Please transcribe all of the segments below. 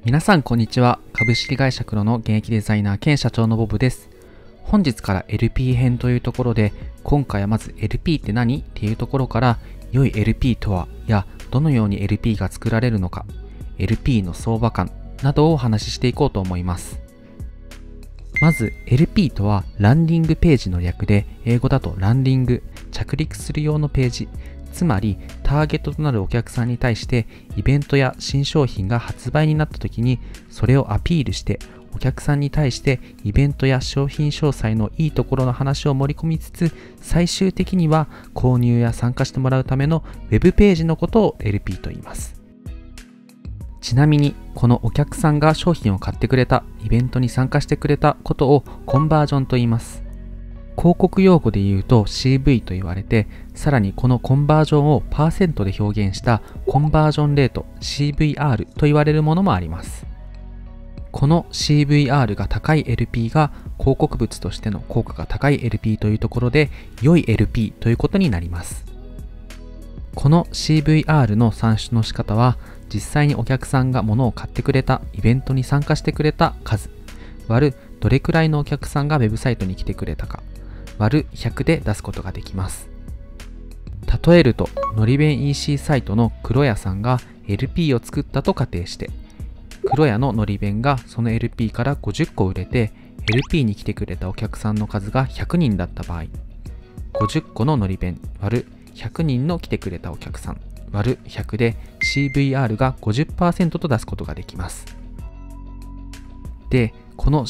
皆さんこんにちは。株式会社黒の現役デザイナー兼社長のボブです。本日から LP 編というところで、今回はまず LP って何っていうところから、良い LP とはやどのように LP が作られるのか、LP の相場感などをお話ししていこうと思います。まず LP とはランディングページの略で、英語だとランディング、着陸する用のページ、つまりターゲットとなるお客さんに対してイベントや新商品が発売になった時にそれをアピールしてお客さんに対してイベントや商品詳細のいいところの話を盛り込みつつ、最終的には購入や参加してもらうためのウェブページのことを LP と言います。ちなみにこのお客さんが商品を買ってくれた、イベントに参加してくれたことをコンバージョンと言います。広告用語で言うと CV と言われて、さらにこのコンバージョンをパーセントで表現したコンバージョンレート CVR と言われるものもあります。この CVR が高い LP が広告物としての効果が高い LP というところで、良い LP ということになります。この CVR の算出の仕方は、実際にお客さんが物を買ってくれた、イベントに参加してくれた数割るどれくらいのお客さんがウェブサイトに来てくれたか割る100で出すことができます。例えると、のり弁 EC サイトの黒屋さんが LP を作ったと仮定して、黒屋ののり弁がその LP から50個売れて、LP に来てくれたお客さんの数が100人だった場合、50個ののり弁割る100人の来てくれたお客さん割る100で CVR が 50% と出すことができます。で、この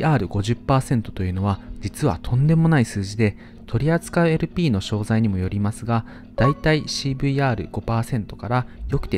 CVR50% というのは実はとんでもない数字で、取り扱う LP の商材にもよりますが、だいたい CVR5% からよくて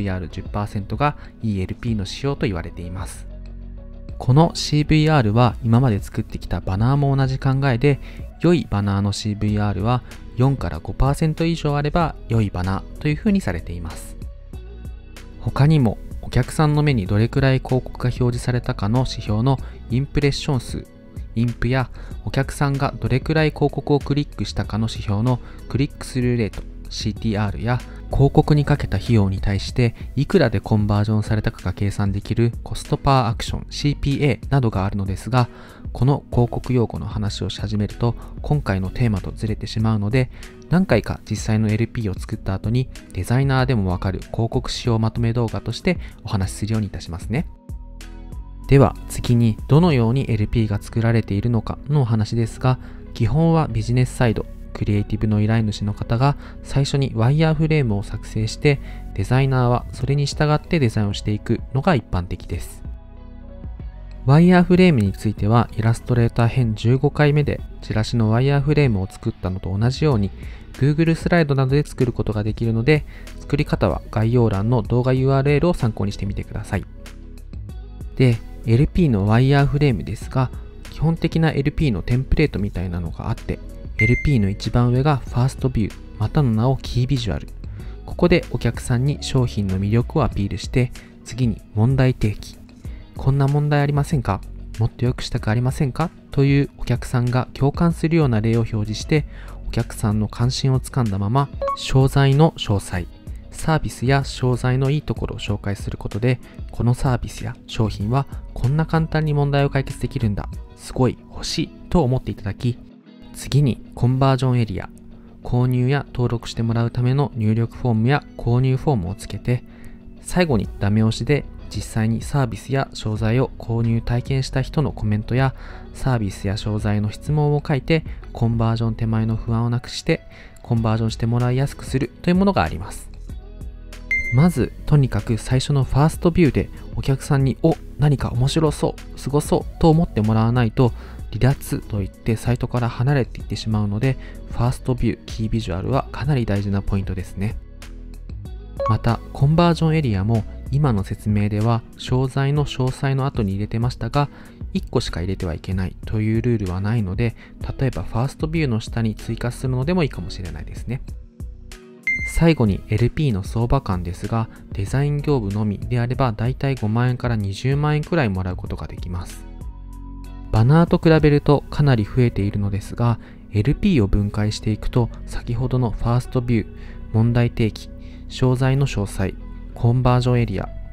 CVR10% がいい LP の指標と言われています。この CVR は今まで作ってきたバナーも同じ考えで、良いバナーの CVR は4から 5% 以上あれば良いバナーというふうにされています。他にもお客さんの目にどれくらい広告が表示されたかの指標のインプレッション数、インプやお客さんがどれくらい広告をクリックしたかの指標のクリックスルーレート、CTR や広告にかけた費用に対していくらでコンバージョンされたかが計算できるコストパーアクション CPA などがあるのですが、この広告用語の話をし始めると今回のテーマとずれてしまうので、何回か実際の LP を作った後にデザイナーでもわかる広告仕様まとめ動画としてお話しするようにいたしますね。では次にどのように LP が作られているのかのお話ですが、基本はビジネスサイド、クリエイティブの依頼主の方が最初にワイヤーフレームを作成して、デザイナーはそれに従ってデザインをしていくのが一般的です。ワイヤーフレームについてはイラストレーター編15回目でチラシのワイヤーフレームを作ったのと同じように Google スライドなどで作ることができるので、作り方は概要欄の動画 URL を参考にしてみてください。で、LP のワイヤーフレームですが、基本的な LP のテンプレートみたいなのがあって、LP の一番上がファーストビュー、またの名をキービジュアル。ここでお客さんに商品の魅力をアピールして、次に問題提起。こんな問題ありませんか？もっと良くしたくありませんか？というお客さんが共感するような例を表示して、お客さんの関心をつかんだまま、商材の詳細、サービスや商材のいいところを紹介することで、このサービスや商品はこんな簡単に問題を解決できるんだ、すごい欲しいと思っていただき、次にコンバージョンエリア、購入や登録してもらうための入力フォームや購入フォームをつけて、最後にダメ押しで実際にサービスや商材を購入体験した人のコメントやサービスや商材の質問を書いて、コンバージョン手前の不安をなくしてコンバージョンしてもらいやすくするというものがあります。まずとにかく最初のファーストビューでお客さんに何か面白そう、すごそうと思ってもらわないと離脱といってサイトから離れていってしまうので、ファーストビュー、キービジュアルはかなり大事なポイントですね。またコンバージョンエリアも今の説明では商材の詳細の後に入れてましたが、1個しか入れてはいけないというルールはないので、例えばファーストビューの下に追加するのでもいいかもしれないですね。最後に LP の相場感ですが、デザイン業務のみであればだいたい5万円から20万円くらいもらうことができます。バナーと比べるとかなり増えているのですが、LP を分解していくと先ほどのファーストビュー、問題提起、商材の詳細、コンバージョンエリア、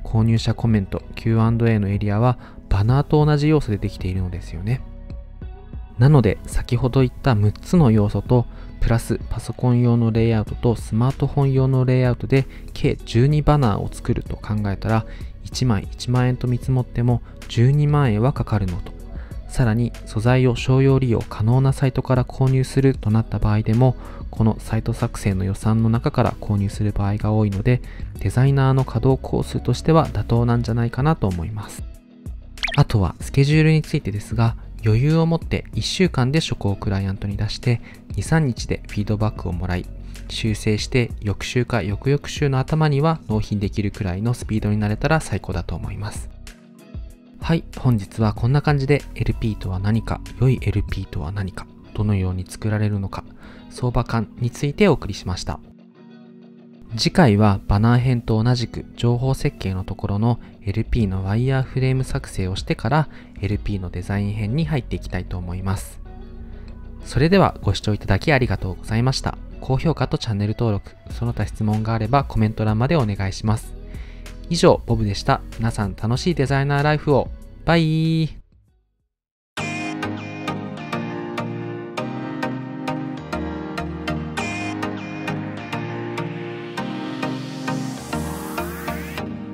購入者コメント Q&A のエリアはバナーと同じ要素でできているのですよね。なので先ほど言った6つの要素とプラスパソコン用のレイアウトとスマートフォン用のレイアウトで計12バナーを作ると考えたら1枚1万円と見積もっても12万円はかかるのと、さらに素材を商用利用可能なサイトから購入するとなった場合でもこのサイト作成の予算の中から購入する場合が多いのでデザイナーの稼働工数としては妥当なんじゃないかなと思います。あとはスケジュールについてですが、余裕を持って1週間で初稿をクライアントに出して2、3日でフィードバックをもらい修正して翌週か翌々週の頭には納品できるくらいのスピードになれたら最高だと思います。はい、本日はこんな感じで LP とは何か、良い LP とは何か、どのように作られるのか、相場感についてお送りしました。次回はバナー編と同じく情報設計のところの LP のワイヤーフレーム作成をしてから LP のデザイン編に入っていきたいと思います。それではご視聴いただきありがとうございました。高評価とチャンネル登録、その他質問があればコメント欄までお願いします。以上、ボブでした。皆さん楽しいデザイナーライフを。バイー。